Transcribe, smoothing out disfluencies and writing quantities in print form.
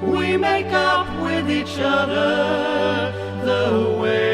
we make up with each other the way